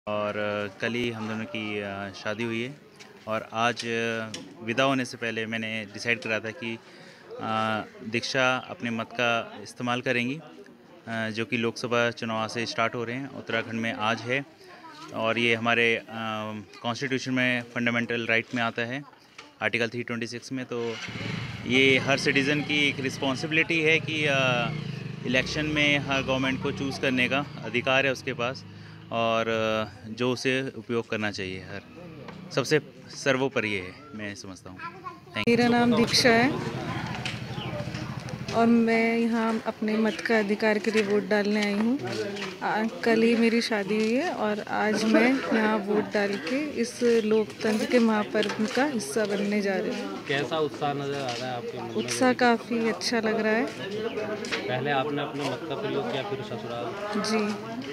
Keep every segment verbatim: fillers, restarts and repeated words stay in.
और कल ही हम दोनों की शादी हुई है और आज विदा होने से पहले मैंने डिसाइड करा था कि दीक्षा अपने मत का इस्तेमाल करेंगी, जो कि लोकसभा चुनाव से स्टार्ट हो रहे हैं उत्तराखंड में आज है। और ये हमारे कॉन्स्टिट्यूशन में फंडामेंटल राइट में आता है, आर्टिकल थ्री ट्वेंटी सिक्स में। तो ये हर सिटीज़न की एक रिस्पॉन्सिबिलिटी है कि इलेक्शन में हर गवर्नमेंट को चूज़ करने का अधिकार है उसके पास, और जो उसे उपयोग करना चाहिए हर सबसे सर्वोपरि है, मैं समझता हूँ। मेरा नाम दीक्षा है और मैं यहाँ अपने मत का अधिकार के लिए वोट डालने आई हूँ। कल ही मेरी शादी हुई है और आज मैं यहाँ वोट डाल के इस लोकतंत्र के महापर्व का हिस्सा बनने जा रही हूँ। कैसा उत्साह नज़र आ रहा है आपके मन में? उत्साह काफ़ी अच्छा लग रहा है। पहले आपने अपने मत का प्रयोग किया, फिर ससुराल? जी,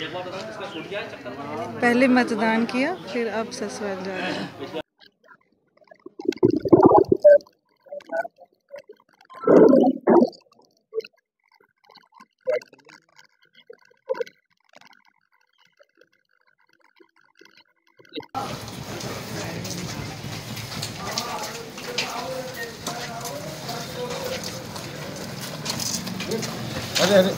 पहले मतदान किया, फिर अब ससुराल जा रहे हैं। अरे अरे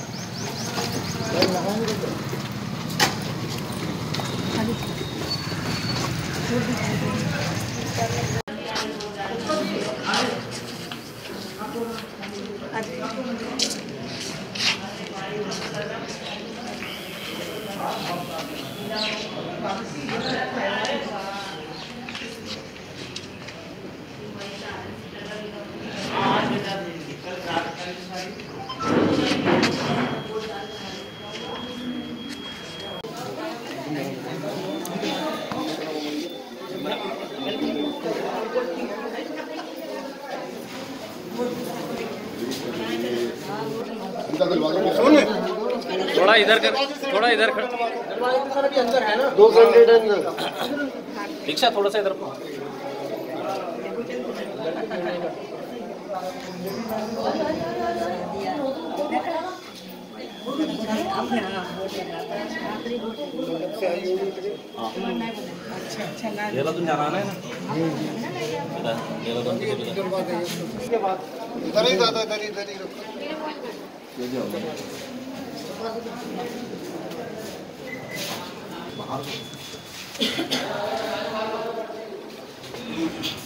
थोड़ा इधर कर, थोड़ा इधर कर। अंदर है ना, दो कैंडिडेट अंदर। दीक्षा थोड़ा सा इधर को। ये तुम जाना है ना? ये तो इधर ही दादा, इधर इधर ही रुको। बाहर